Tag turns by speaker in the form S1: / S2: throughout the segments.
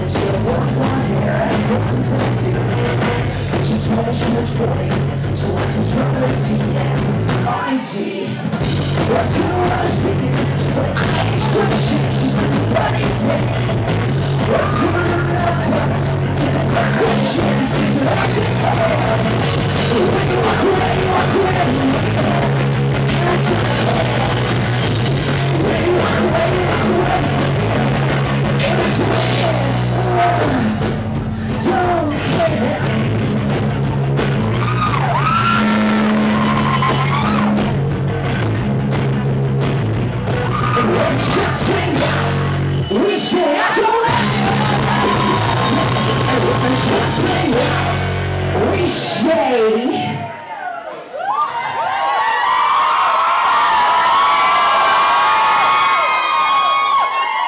S1: She had blonde hair and a broken tattoo. She told me she was 40. She went to Strawberry Tea and IT. But to her speaking, but I ain't still shit. She's been 26. But to her love her, is a good shit. She's like it. When you walk away, you walk away. That's it. When you walk away, you walk away. It's a shit. Don't care. When shit's been down, we say I don't like. And when shit's been down, we say.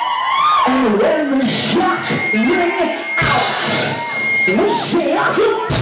S1: And when the shot ring out, we say I don't like.